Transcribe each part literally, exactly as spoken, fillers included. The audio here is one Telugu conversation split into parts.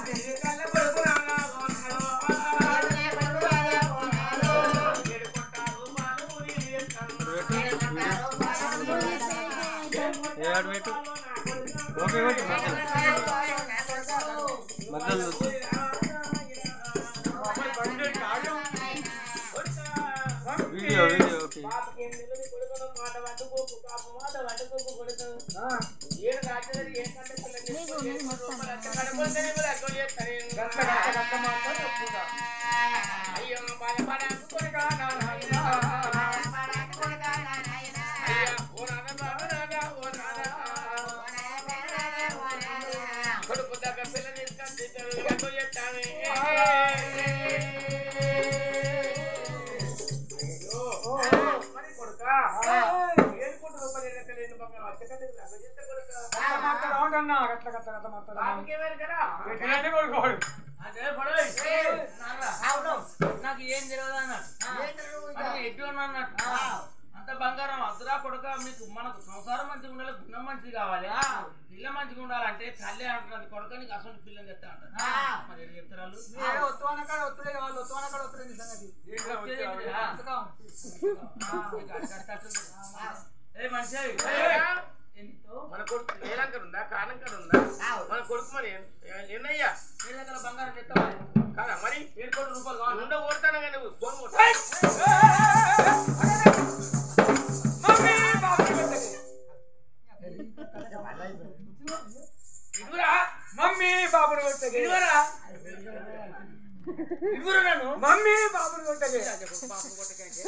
వీడియో వీడియో ఓకే నాకు ఏం తెలియదు అన్నట్టు ఎడ్డు అన్నట్టు అంత బంగారం అద్దురా కొడుక మీకు మనకు సంసారం మంచిగా ఉండాలి గుణం మంచిది కావాలి పిల్ల మంచిగా ఉండాలంటే తల్లి అంటున్నది కొడుక నీకు అసలు పిల్లని చెప్తా అంటారు మరి ఏం చెప్తారు ఏ మనిషి మన కొడుకు నేలంకర ఉందా కాలంకర ఉందా మన కొడుకు మరి ఎన్నయ్యా నీ దగ్గర బంగారం చెప్తావా కాదా మరి ఏడు కోట్ల రూపాయలు కావాలి ఉండ కొడతాను కానీ ఫోన్ ఇదివరా మమ్మీ బాబుని కొట్టగే ఇదివరా ఇదివరా నన్ను మమ్మీ బాబుని కొట్టగే బాబుని కొట్టకంటే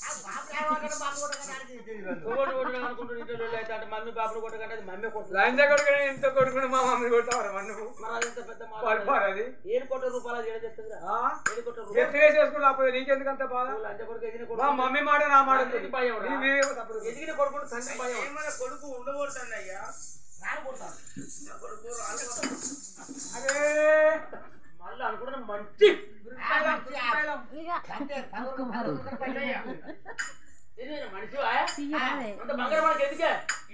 మమ్మీ బాబుని కొట్టకంటే మమ్మీ కొట్టు లంచ కొడుకు ఎంత కొడుకుని మా మమ్మీ కొడతావరా మన్ను మరి అది ఎంత పెద్ద అది ఏడు కోట్ల రూపాయలు ఏడు చెప్తుందిరా ఏడు కోట్ల రూపాయలు చేసుకుంటా నీకెందుకంత బాధ లంచ కొడుకు ఎదిగిన కొడుకు మా మమ్మీ మాట నా మాట ఎదిగిన కొడుకు తండ్రి భయం కొడుకు ఉండబోతాను అయ్యా అరే మళ్ళీ అనుకుంటున్నా మంచి మనిషి బంగారం మనకి ఎందుకే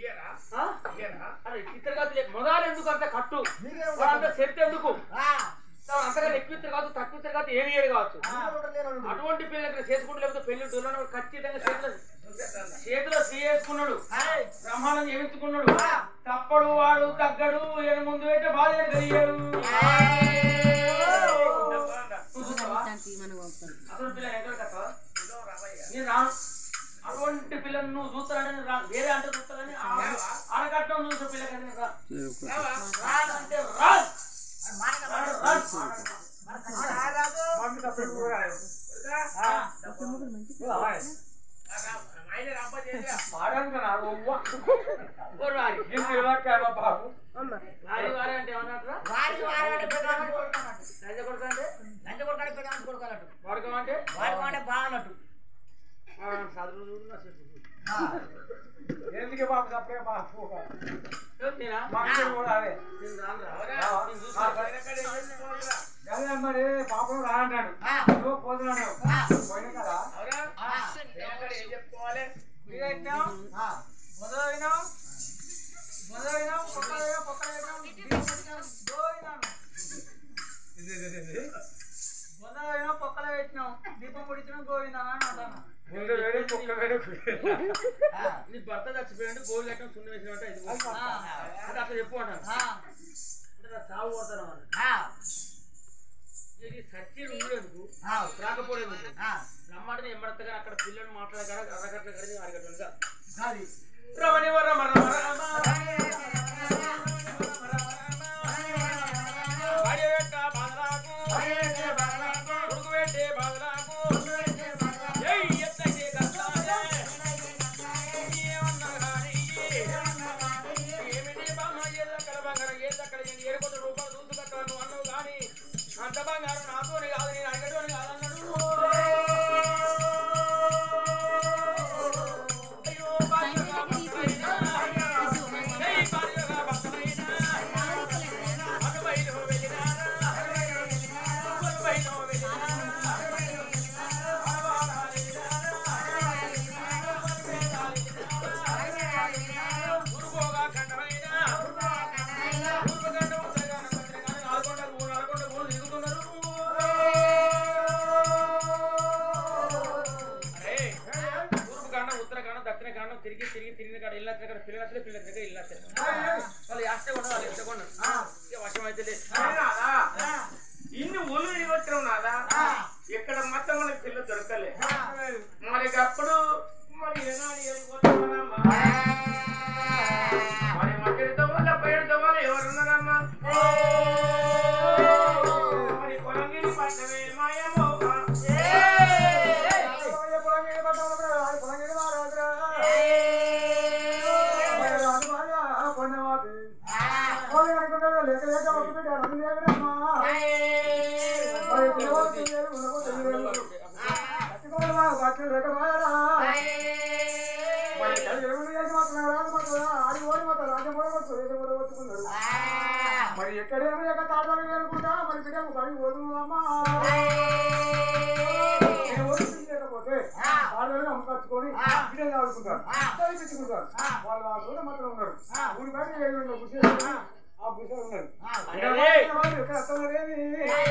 ఇతర మొదలు ఎందుకు అంత కట్టు అంత సెట్ ఎందుకు అంతగా ఎక్కువ ఇద్దరు కావచ్చు తక్కువ ఇద్దరు కావచ్చు ఏమి ఏడు కావచ్చు అటువంటి పిల్లలు చేసుకుంటూ లేకపోతే పెళ్లి దూరంలో ఖచ్చితంగా చేతులు చేతిలో చేసుకున్నాడు బ్రహ్మాండం ఏమించుకున్నాడు తప్పడు వాడు తగ్గడు ఏడు ముందు అయితే బాధ కలిగాడు అటువంటి పిల్లలు ఎక్కడ కట్టవా నేను రాను అటువంటి పిల్లలు నువ్వు చూస్తానంటే వేరే అంటే చూస్తానని ఆడకట్టం చూసే పిల్లలంటే రాదంటే రాదు ఎందుకే బాబు తప్పే బాబు మరి పాపం రా అంటాడు పోతున్నాడు పోయినా కదా చెప్పుకోవాలి మొదలైనా మొదలైనా పొక్కలైనా పొక్కలైనా మొదలైనా పొక్కల పెట్టినాం దీపం పొడిచినాం గోవిందా అని అంటాను నీ భర్త చచ్చిపోయాడు గోలు కట్టడం సున్న వేసినట్టు అంటే అట్లా చెప్పు అంటాను అంటే సాగు కొడతాను ఇది సత్యం ఉండేందుకు రాకపోలేదు రమ్మంటే ఎమ్మడతగా అక్కడ పిల్లలు మాట్లాడగా అరగట్ల కలిసి అరగట్లుగా రమణి రమ రమ Hey, అర్థమైతే లేదు. ఇన్ని ఊళ్ళు వచ్చినావు నాదా ఇక్కడ మొత్తం మనకి పిల్లలు దొరకలే మరి అప్పుడు మరి ఏనాడు వెళ్ళిపోతున్నామా మరి మధ్యతో వల్ల పేరుతో వల్ల ఎవరున్నారమ్మా మరి పొలంగిరి పట్టమే మాయమో మరి ఎక్కడేమో ఎక్కడ తాడలు అనుకుంటా మరి బిడ్డకు బడి పోదుమమ్మా లేకపోతే తాడలు అమ్మకచ్చుకొని బిడ్డలు ఆడుకుంటారు చదివించుకుంటారు వాళ్ళు ఆ దూరం మాత్రం ఉన్నారు ఊరి బయట గుసే ఆ గుస ఉన్నారు ఎక్కడ అర్థమేమి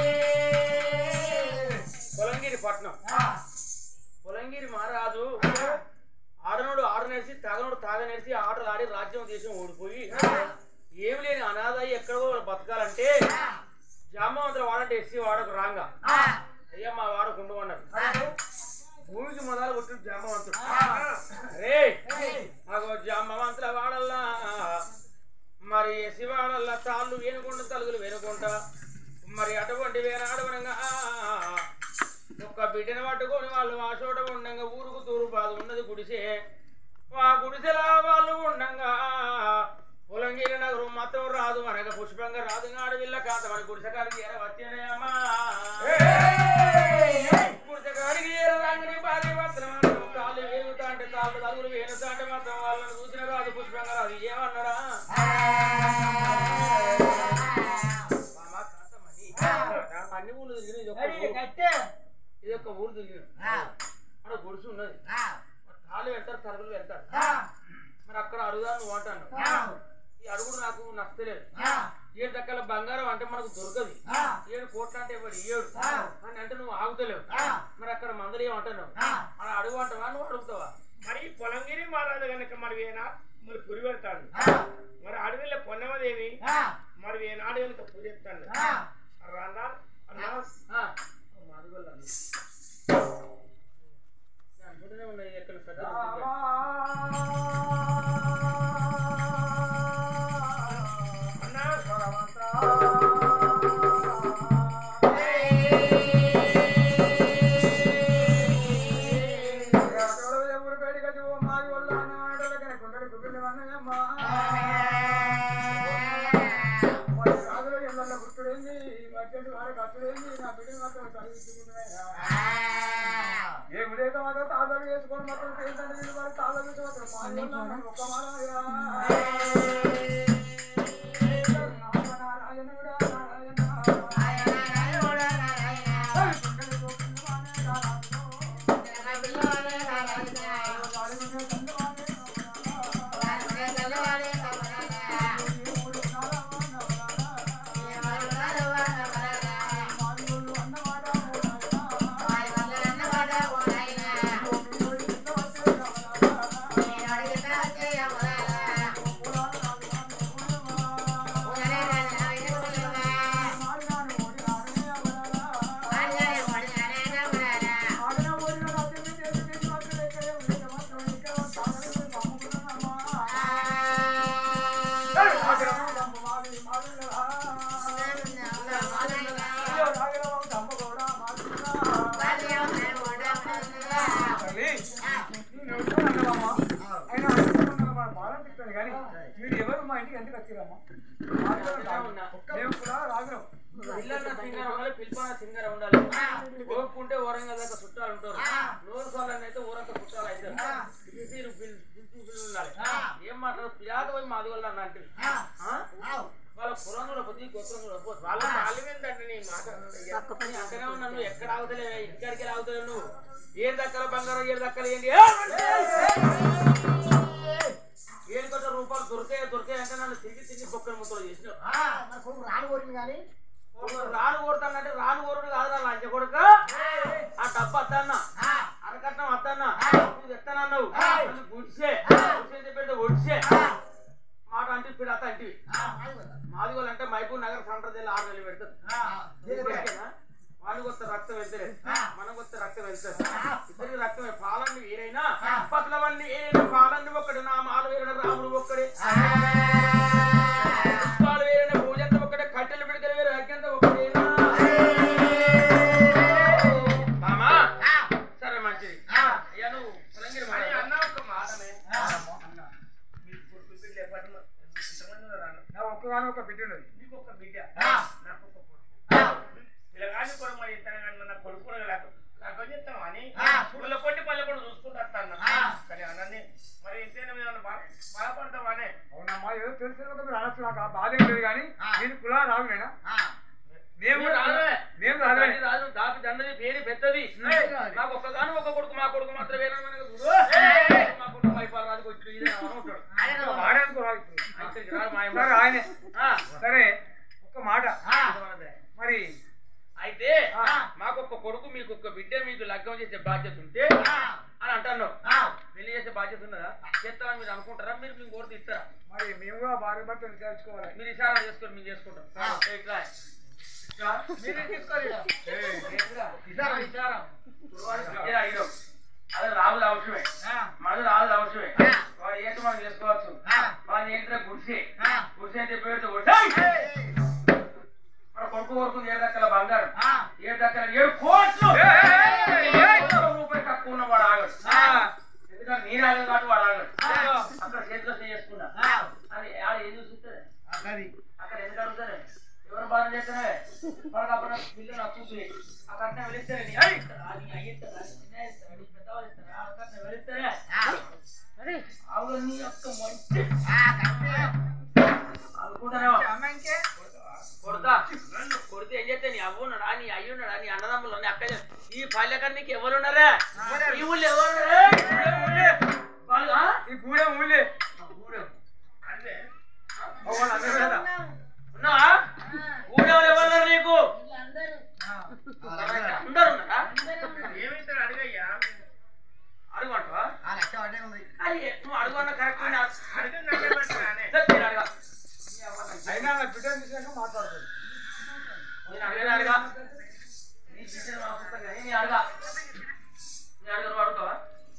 పొలంగిరి పట్నం పొలంగిరి మహారాజు ఆడనోడు ఆడనేసి తాగనోడు తాగనేసి ఆటలు ఆడి రాజ్యం దేశం ఓడిపోయి ఏమి లేని అనాథాయి ఎక్కడో బతకాలంటే జామవంతుల వాడంటే ఎస్సీ వాడకు రాంగా అయ్యా మా వాడకు ఉండమన్నారు భూమికి మొదలు కొట్టిన జామవంతుడు అరే మాకు జామవంతుల వాడల్లా మరి ఎస్సీ వాడల్లా తాళ్ళు వేనుకుంటా తలుగులు వేనుకుంటా మరి అటువంటి వేనాడవనంగా ఒక్క బిడ్డను పట్టుకొని వాళ్ళు ఆ చోట ఉండంగా ఊరుకు తూరు బాధ ఉన్నది గుడిసే ఆ గుడిసెలా వాళ్ళు ఉండంగా పొలంగిరి నగరం మొత్తం రాదు మనకు పుష్పంగా రాదు నాడు వీళ్ళ కాత మన గుడిసెకాడికి ఏర వచ్చేనమ్మా గుడిసెకాడికి ఏర రంగని భార్య భర్తలు కాళ్ళు వేగుతా అంటే కాళ్ళు తలుగులు వేనుతా అంటే మొత్తం వాళ్ళని చూసిన రాదు పుష్పంగా రాదు ఏమన్నాడా అన్ని ఊళ్ళు తిరిగిన ఇది ఒక ఊరు తిరిగిన అక్కడ గుడిసు ఉన్నది తాళ్ళు వెళ్తారు తలుగులు వెళ్తారు మరి అక్కడ అడుగుదా నువ్వు అంటాను ఈ అడుగుడు నాకు నచ్చలేదు ఏడు దక్కల బంగారం అంటే మనకు దొరకదు ఏడు కోట్ల అంటే ఎవరు ఏడు అని అంటే నువ్వు ఆగుతలేవు మరి అక్కడ మందలు ఏమంటున్నావు అలా అడుగు అంటావా నువ్వు అడుగుతావా మరి పొలంగిరి మహారాజు కనుక మరి వేనా మరి పురి పెడతాడు మరి అడవిలో పొన్నమదేవి మరి వేనాడు కనుక పురి ఎత్తాడు రాందా అన్నా మాదిగోళ్ళు అనుకుంటూనే ఉన్నాయి ఎక్కడ తాళాలు వేసుకొని మాత్రం తాళాలు మాత్రం ఒక్క మీరు ఎవరు మా ఇంటికి ఎందుకు వచ్చారమ్మా మేము కూడా రాగరం పిల్లల సింగర్ ఉండాలి పిల్పన సింగర్ ఉండాలి ఓపుకుంటే వరంగల్ దాకా చుట్టాలు ఉంటారు నూరు సార్లు అయితే ఊరంతా చుట్టాలు అవుతారు ఉండాలి ఏం మాట్లాడు పిల్లలు పోయి మాది వల్ల అంటే వాళ్ళ పురంలో పోతే గోత్రంలో పోతే వాళ్ళ తాళిమేంటంటే నీ మాట అంటనే ఉన్నా నువ్వు ఎక్కడ ఆగుతలే ఇక్కడికి ఆగుతలేవు నువ్వు ఏడు దక్కల బంగారం ఏడు దక్కలు ఏంటి ఏడు కోట్ల రూపాయలు దొరికాయి దొరికాయి అంటే నన్ను తిరిగి తిరిగి బొక్కలు ముక్కలు చేసినావు రాను కోరింది కానీ రాను కోరుతానంటే రాను కోరుడు కాదు నా లంచ కొడుక ఆ డబ్బు అద్దన్నా అరకట్నం అద్దన్నా నువ్వు ఎత్తనన్నావు గుడిసే గుడిసే చెప్పంటే ఒడిసే మాట మాట అంటే ఇప్పుడు అత్త అంటే మాదిగోళ్ళు అంటే మైపూర్ నగర సంప్రదాయాలు ఆరు నెలలు పెడతారు వాళ్ళు కొత్త రక్తం వెళ్తారు మనం కొత్త రక్తం వెళ్తారు ఇద్దరికి రక్తం పాలన్నీ వేరైనా పట్లవన్నీ వేరైనా పాలన్నీ ఒక్కడు నా మాలు వేరైన రాముడు ఒక్కడే పుష్పాలు వేరైన పూజంత ఒక్కడే కట్టెలు పిడకలు వేరే అగ్యంత ఒక్కడేనా మామా సరే మంచిది అయ్యా నువ్వు పులంగిరి అన్న ఒక మాటమే నా ఒక్కగానే ఒక బిడ్డ ఉన్నది నీకు ఒక బిడ్డ నాకు ఒక పిల్లగాని కూడా మరి ఇతను కానీ నా కొడుకు కూడా నాకు నాకు చెప్తాం అని పుల్ల కొట్టి పల్లె కూడా చూసుకుంటూ వస్తాను కానీ అన్నీ మరి ఇంతేనా బాధపడతావానే అవునమ్మా ఏదో తెలిసిన మీరు అనొచ్చు నాకు ఆ బాధ లేదు కానీ నేను కులా రాగునేనా మేము మేము రాదు దాపి దండది పేరు పెద్దది నాకు ఒక్కగాను ఒక కొడుకు మా కొడుకు మాత్రమే మా కొడుకు మైపాలు రాదు వచ్చి ఆయనే సరే ఒక్క మాట మరి అయితే మాకొక్క కొడుకు మీకు ఒక్క బిడ్డ మీకు లగ్గం చేసే బాధ్యత ఉంటే అని అంటాను పెళ్లి చేసే బాధ్యత ఉన్నదా చేస్తామని మీరు అనుకుంటారా మీరు మీకు కోరిక ఇస్తారా మరి మేము కూడా భార్య భర్తలు విచారించుకోవాలి మీరు ఇషారా చేసుకొని మీరు చేసుకుంటాం మీరే తీసుకోవాలి అదే రాజుల అవసరమే మనది రాజుల అవసరమే వాడు ఏంటి మనం చేసుకోవచ్చు వాడిని ఏంటంటే గుడిసే గుడిసే అని చెప్పి మన కొడుకు కొడుకుంది ఏడు దక్కల బంగారం ఏడు దక్కల ఏడు కోట్లు రూపాయలు తక్కువ ఉన్న వాడు ఆగడు ఎందుకంటే నేను ఆగదు కాబట్టి వాడు ఆగడు అక్కడ చేతిలో చేసుకున్నా అది ఆడ ఏం చూస్తుంటే అక్కడ ఎందుకు అడుగుతారే ఎవరు బాధ చేస్తానే మనకు అప్పుడు పిల్లలు అప్పుతుంది అక్కడ వెళిస్తారే పెద్దవాళ్ళు ఇస్తారా అక్కడ వెళిస్తారే అవును నీ యొక్క మంచి అనుకుంటానేమో కొడతా కొడితే ఏం చేస్తే నీ అవ్వ ఉన్నాడా నీ అయ్యి ఉన్నాడా నీ అన్నదమ్ములు నీ అక్క ఈ పల్లెకర్ నీకు ఎవరున్నారా ఈ ఊళ్ళో ఎవరున్నారా ఈ గూడెం ఊళ్ళే ఉన్నావా ఊళ్ళో ఎవరున్నారు నీకు అందరు ఉన్నారా ఏమైతారు అడిగయ్యా అడుగుంటావా అది నువ్వు అడుగున్నా కరెక్ట్ అడగా అయినా నా బిడ్డను చూసాక మాట్లాడుతుంది నేను అడిగాను అడగా నీ బిడ్డను మాట్లాడతా కానీ నీ అడగా నీ అడగ నువ్వు అడుగుతావా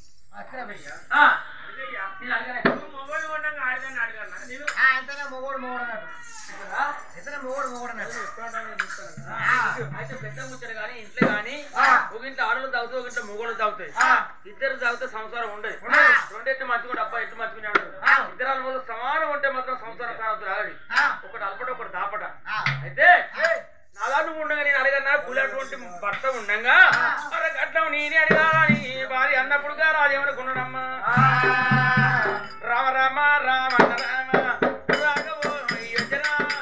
నేను అడగానే మొగోడు ఉండగా అడగాను అడగన్నా నేను మొగోడు మొగోడు అన్నట్టు ఇతనే మొగోడు మొగోడు అన్నట్టు అయితే పెద్ద ముచ్చట కానీ ఇంట్లో కానీ ఒక ఇంట్లో ఆడలు తాగుతాయి ఒక ఇంట్లో మొగోళ్ళు తాగుతాయి ఇద్దరు తాగితే సంసారం ఉండదు రెండెట్టు మంచుకుంటే అబ్బాయి ఎట్టు మంచుకునే ఇద్దరు మూడు సమానం ఉంటే మాత్రం సంసారం కావద్దు రాగడి ఒకటి అల్పట ఒకటి దాపట అయితే నాలా నువ్వు ఉండగా నేను అడగన్నా పులటువంటి భర్త ఉండగా అట్లా నేనే అడిగా నీ భార్య అన్నప్పుడు రాజేమని కొన్నాడమ్మా రామ రామ రామ రామ రాఘవో యోజన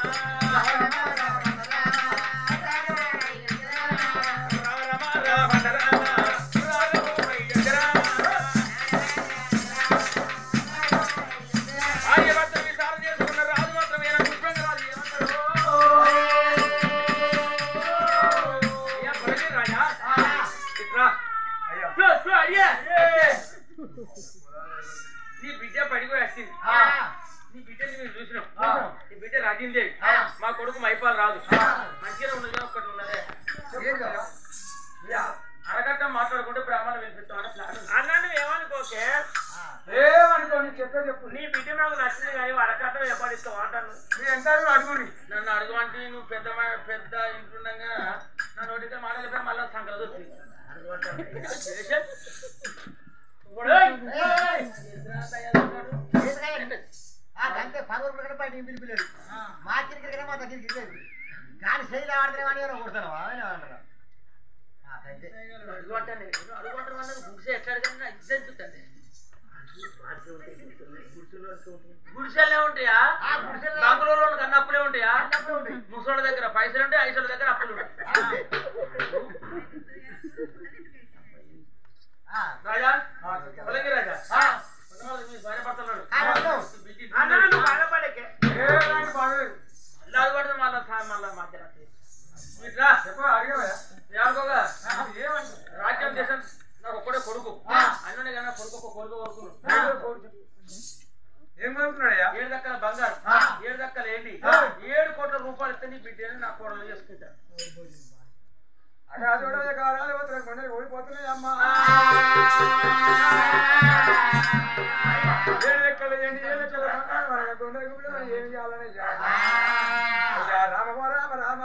నీ బిడ్డ పడికి వచ్చింది నీ బిడ్డని మీరు చూసినాం నీ బిడ్డ రాజీందేవి మా కొడుకు మైపాలు రాదు మంచిగా ఉన్నది ఒక్కటి ఉన్నదే అరగట్ట మాట్లాడుకుంటే బ్రాహ్మణం వినిపిస్తామని ప్లాన్ అన్నా నువ్వు ఏమనుకోకే ఏమనుకో నీ చెప్పే చెప్పు నీ బిడ్డ నాకు నచ్చింది కానీ అరకట్టం ఎప్పటిస్తావు అంటాను మీరు ఎంత అడుగుని నన్ను అడుగు అంటే నువ్వు పెద్ద పెద్ద ఇంటుండగా నా నోటితో మాట్లాడిపోయి మళ్ళీ సంకలం వచ్చింది అంతే పదవులు కూడా బయట పిలిపిలేదు మా కిరికిరి మా దగ్గరికి లేదు కానీ శైలి ఆడితే అని కొడతాను అంటారా అడుగు అంటే అడుగు అంటారు అన్నది గుడిసె ఎట్లా అడిగాను ఇద్దరు చూస్తుంది గుడిసెలే ఉంటాయా బంగుళూరు కన్నా అప్పులే ఉంటాయా ముసోళ్ళ దగ్గర పైసలు ఉంటాయి ఐసోళ్ళ దగ్గర అప్పులు ఉంటాయి రాజా పొలంగి రాజా భార్య భర్తలు బాధపడకే అల్లాది పడుతుంది మళ్ళా మళ్ళా మధ్యరాత్రి ఇట్లా ఏమనుకోగా రాజ్యం దేశం నాకు ఒక్కడే కొడుకు అన్నీ కానీ కొడుకు ఒక కొడుకు కొడుకు ఏం కోరుకున్నాడయ్యా? ఏడు దక్కల బంగారు, ఏడు దక్కల ఏంటి, ఏడు కోట్ల రూపాయలు ఇస్తే నీ బిడ్డని నా కోడలు చేసుకుంటా. అక్కడ చూడవే కారాలు పోతున్నాయి, కొండలు ఓడిపోతున్నాయి అమ్మా. ఏడు లెక్కలు ఏంటి, ఏడు లెక్కల బంగారు వాళ్ళ కొండలు గుడ్డలు ఏం చేయాలని రామ రామ రామ రామ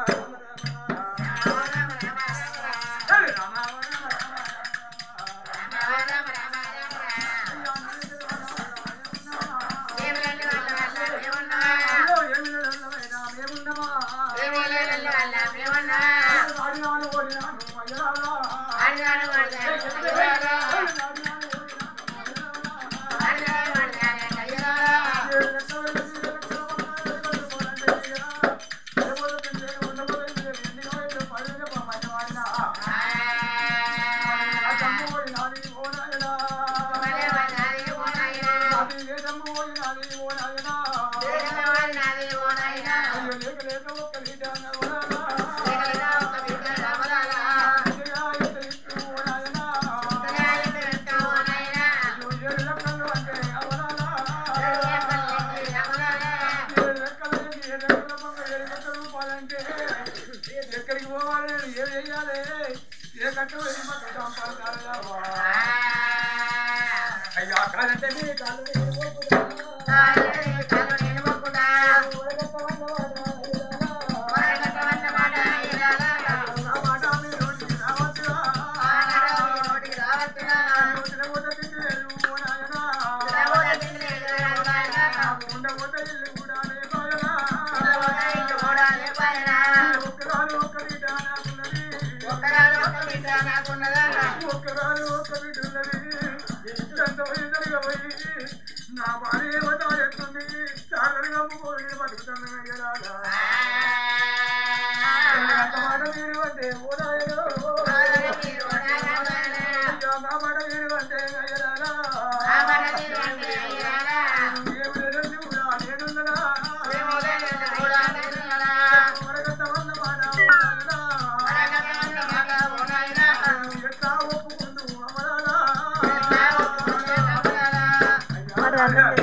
ఎక్కడికి పోవాలి, ఏం చెయ్యాలి, ఏ కట్టు అయ్యా కాదంటే కాళ్ళు నా భార్య ఏమవుతుంది చాలా పోయి బతుకుతాను మాట మీరు అంటే ఓదాయో నా మాట మీరు అంటే ఏమి లేదండి కూడా నేనున్నదా వరగత్తవన్న మాట ఎట్లా ఒప్పుకుంటూ అమరాలా